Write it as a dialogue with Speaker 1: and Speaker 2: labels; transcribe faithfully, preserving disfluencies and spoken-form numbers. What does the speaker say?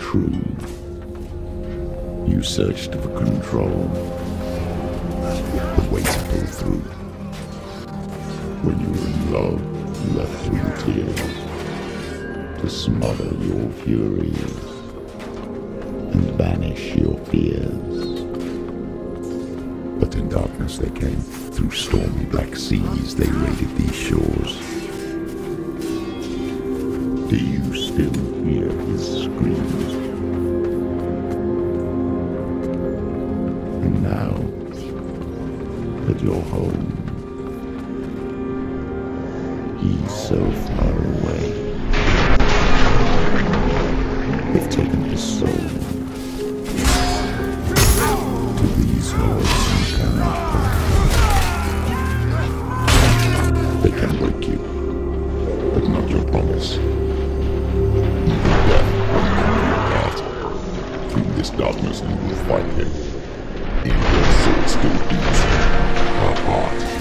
Speaker 1: true. You searched for control, the way to pull through. When you were in love, you left in tears to smother your furies and banish your fears. But in darkness they came, through stormy black seas they raided these shores. Do you still hear his screams? And now that you're home, he's so far away. They've taken his soul. To these worlds you cannot go. They can break you, but not your promise. Even death will carry your path. Through this darkness you will fight him. In your soul still beats, her heart